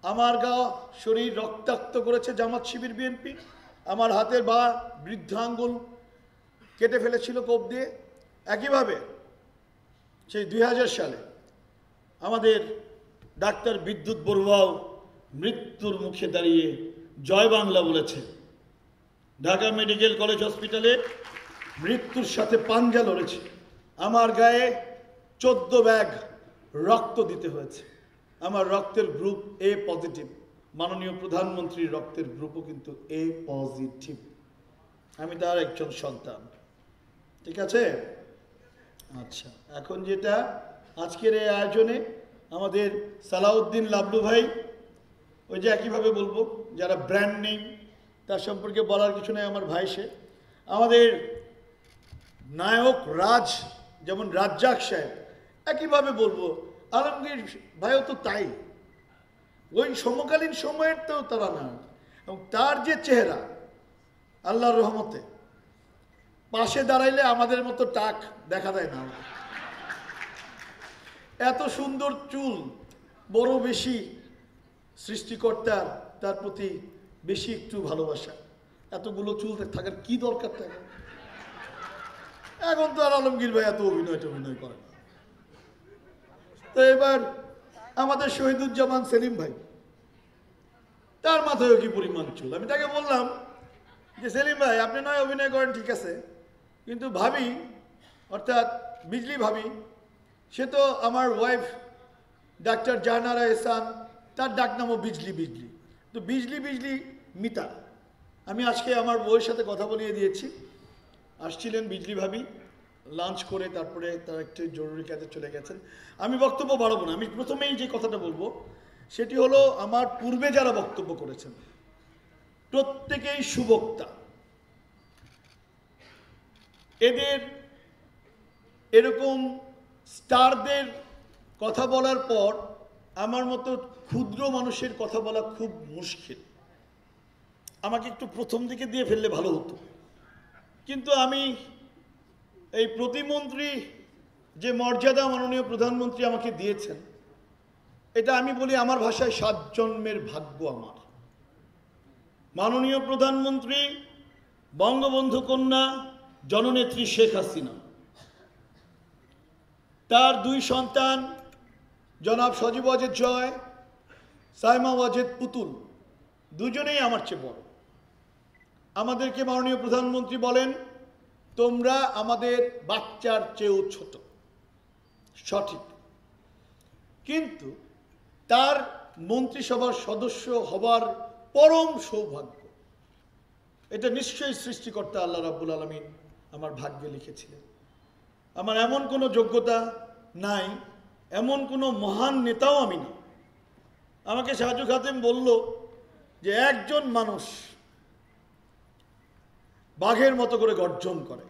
আমার গা শরীর রক্তাক্ত করেছে জামাত শিবির বিএনপি। আমার হাতের বা বৃদ্ধ আঙ্গুল কেটে ফেলেছিল কোপ দিয়ে। একইভাবে সেই 2000 সালে আমাদের ডাক্তার বিদ্যুৎ বড়ুয়াও মৃত্যুর মুখে দাঁড়িয়ে জয় বাংলা বলেছে। ঢাকা মেডিকেল কলেজ হসপিটালে মৃত্যুর সাথে পাঞ্জা লড়েছে। আমার গায়ে 14 ব্যাগ রক্ত দিতে হয়েছে। আমার রক্তের গ্রুপ এ পজিটিভ। মাননীয় প্রধানমন্ত্রীর রক্তের গ্রুপও কিন্তু এ পজিটিভ। আমি তার একজন সন্তান। ঠিক আছে? আচ্ছা, এখন যেটা আজকের এই আয়োজনে আমাদের সালাউদ্দিন লাবলু ভাই, ওই যে একইভাবে বলবো যারা ব্র্যান্ড নেম তার সম্পর্কে বলার কিছু নেই, আমার ভাই সে। আমাদের নায়ক রাজ, যেমন রাজ্জাক সাহেব, একইভাবে বলবো আলমগীর ভাইও তো তাই। ওই সমকালীন সময়ের তো তারা না, এবং তার যে চেহারা আল্লাহর রহমতে পাশে দাঁড়াইলে আমাদের মতো টাক দেখা দেয় না। এত সুন্দর চুল, বড় বেশি সৃষ্টিকর্তার তার প্রতি বেশি একটু ভালোবাসা। এতগুলো চুল থাকার কি দরকার থাকে? এখন তো আর আলমগীর ভাই এত অভিনয় করে না। তো এবার আমাদের শহীদুজ্জামান সেলিম ভাই, তার মাথায়ও কি পরিমাণ চুল। আমি তাকে বললাম যে সেলিম ভাই, আপনি নয় অভিনয় করেন ঠিক আছে, কিন্তু ভাবি অর্থাৎ বিজলি ভাবি, সে তো আমার ওয়াইফ ডাক্তার জাহানারা এহসান, তার ডাক নামও বিজলি। তো বিজলি মিতা। আমি আজকে আমার বউয়ের সাথে কথা বলিয়ে দিয়েছি। আসছিলেন বিজলি ভাবি, লাঞ্চ করে তারপরে তার একটি জরুরি কাজে চলে গেছেন। আমি বক্তব্য বাড়াবো না। আমি প্রথমেই যে কথাটা বলবো সেটি হলো, আমার পূর্বে যারা বক্তব্য করেছেন প্রত্যেকেই সুবক্তা। এদের এরকম স্টারদের কথা বলার পর আমার মতো ক্ষুদ্র মানুষের কথা বলা খুব মুশকিল। আমাকে একটু প্রথম দিকে দিয়ে ফেললে ভালো হতো, কিন্তু আমি এই প্রতিমন্ত্রী যে মর্যাদা মাননীয় প্রধানমন্ত্রী আমাকে দিয়েছেন, এটা আমি বলি আমার ভাষায় 7 জন্মের ভাগ্য আমার। মাননীয় প্রধানমন্ত্রী বঙ্গবন্ধু কন্যা জননেত্রী শেখ হাসিনা, তার 2 সন্তান জনাব সজীব ওয়াজেদ জয়, সাইমা ওয়াজেদ পুতুল, দুজনেই আমার চেয়ে বড়। আমাদেরকে মাননীয় প্রধানমন্ত্রী বলেন, তোমরা আমাদের বাচ্চার চেয়েও ছোট। সঠিক, কিন্তু তার মন্ত্রিসভার সদস্য হবার পরম সৌভাগ্য, এটা নিশ্চয়ই সৃষ্টিকর্তা আল্লাহ রাব্বুল আলামিন আমার ভাগ্যে লিখেছিলেন। আমার এমন কোনো যোগ্যতা নাই, এমন কোনো মহান নেতাও আমি না। আমাকে শাহজু খাতেম বলল যে একজন মানুষ বাঘের মতো করে গর্জন করে।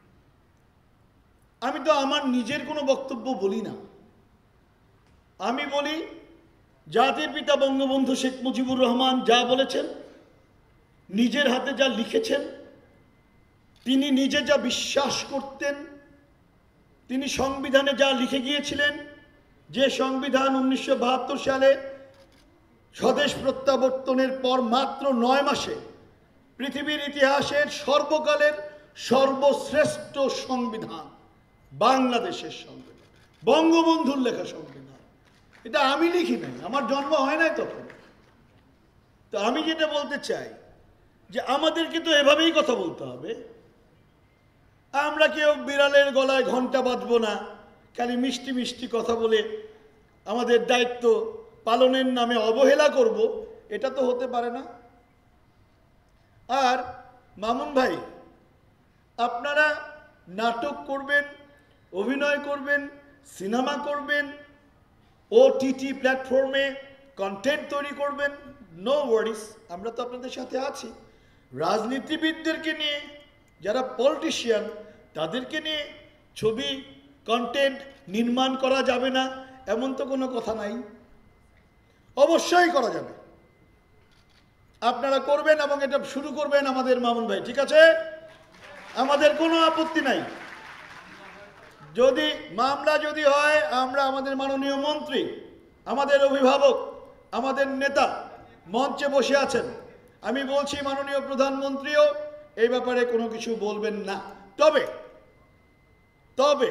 আমি তো আমার নিজের কোনো বক্তব্য বলি না। আমি বলি জাতির পিতা বঙ্গবন্ধু শেখ মুজিবুর রহমান যা বলেছেন, নিজের হাতে যা লিখেছেন, তিনি নিজে যা বিশ্বাস করতেন, তিনি সংবিধানে যা লিখে গিয়েছিলেন, যে সংবিধান 1972 সালে স্বদেশ প্রত্যাবর্তনের পর মাত্র 9 মাসে পৃথিবীর ইতিহাসের সর্বকালের সর্বশ্রেষ্ঠ সংবিধান, বাংলাদেশের সংবিধান, বঙ্গবন্ধুর লেখা সংবিধান। এটা আমি লিখি নাই, আমার জন্ম হয় নাই তখন। তো আমি যেটা বলতে চাই যে আমাদেরকে তো এভাবেই কথা বলতে হবে। আমরা কেউ বিড়ালের গলায় ঘন্টা বাঁধবো না, খালি মিষ্টি মিষ্টি কথা বলে আমাদের দায়িত্ব পালনের নামে অবহেলা করব, এটা তো হতে পারে না। আর মামুন ভাই, আপনারা নাটক করবেন, অভিনয় করবেন, সিনেমা করবেন, ওটিটি প্ল্যাটফর্মে কন্টেন্ট তৈরি করবেন, নো ওয়ারিস, আমরা তো আপনাদের সাথে আছি। রাজনীতিবিদদেরকে নিয়ে, যারা পলিটিশিয়ান, তাদেরকে নিয়ে ছবি কন্টেন্ট নির্মাণ করা যাবে না এমন তো কোনো কথা নাই। অবশ্যই করা যাবে, আপনারা করবেন এবং এটা শুরু করবেন আমাদের মামুন ভাই, ঠিক আছে? আমাদের কোনো আপত্তি নাই। যদি মামলা যদি হয়, আমরা আমাদের মাননীয় মন্ত্রী, আমাদের অভিভাবক আমাদের নেতা মঞ্চে বসে আছেন, আমি বলছি মাননীয় প্রধানমন্ত্রীও এই ব্যাপারে কোনো কিছু বলবেন না। তবে তবে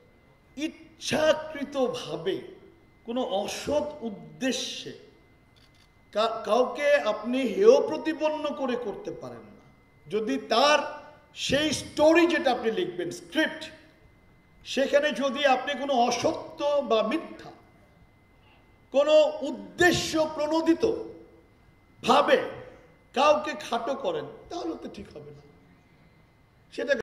ইচ্ছাকৃতভাবে কোনো অসৎ উদ্দেশ্যে কাউকে আপনি হেয় প্রতিপন্ন করে করতে পারেন না। যদি তার সেই স্টোরি যেটা আপনি লিখবেন, স্ক্রিপ্ট, সেখানে যদি আপনি কোনো অসত্য বা মিথ্যা, কোনো উদ্দেশ্য প্রণোদিত ভাবে কাউকে খাটো করেন, তাহলে তো ঠিক হবে না। সেটা